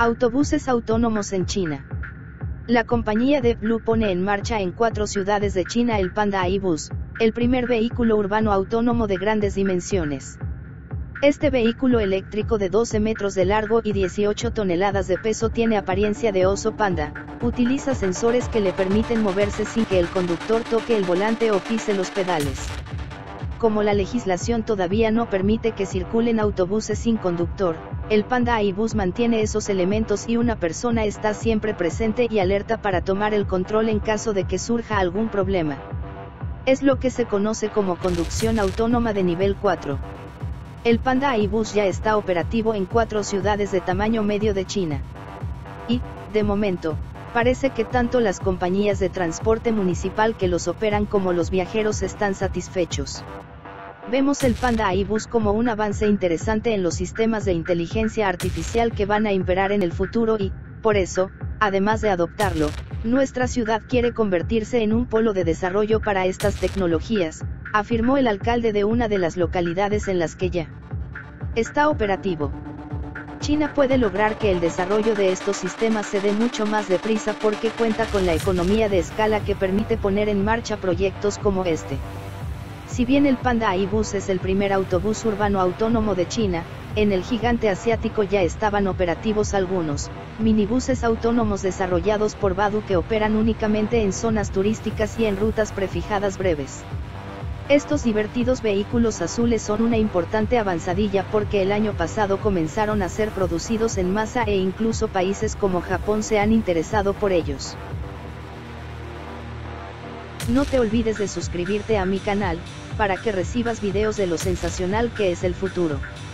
Autobuses autónomos en China. La compañía de Blue pone en marcha en 4 ciudades de China el Panda iBus, el primer vehículo urbano autónomo de grandes dimensiones. Este vehículo eléctrico de 12 metros de largo y 18 toneladas de peso tiene apariencia de oso panda, utiliza sensores que le permiten moverse sin que el conductor toque el volante o pise los pedales. Como la legislación todavía no permite que circulen autobuses sin conductor, el Panda iBus mantiene esos elementos y una persona está siempre presente y alerta para tomar el control en caso de que surja algún problema. Es lo que se conoce como conducción autónoma de nivel 4. El Panda iBus ya está operativo en 4 ciudades de tamaño medio de China. Y, de momento, parece que tanto las compañías de transporte municipal que los operan como los viajeros están satisfechos. Vemos el Panda iBus como un avance interesante en los sistemas de inteligencia artificial que van a imperar en el futuro y, por eso, además de adoptarlo, nuestra ciudad quiere convertirse en un polo de desarrollo para estas tecnologías, afirmó el alcalde de una de las localidades en las que ya está operativo. China puede lograr que el desarrollo de estos sistemas se dé mucho más deprisa porque cuenta con la economía de escala que permite poner en marcha proyectos como este. Si bien el Panda iBus es el primer autobús urbano autónomo de China, en el gigante asiático ya estaban operativos algunos minibuses autónomos desarrollados por Baidu que operan únicamente en zonas turísticas y en rutas prefijadas breves. Estos divertidos vehículos azules son una importante avanzadilla porque el año pasado comenzaron a ser producidos en masa e incluso países como Japón se han interesado por ellos. No te olvides de suscribirte a mi canal, para que recibas videos de lo sensacional que es el futuro.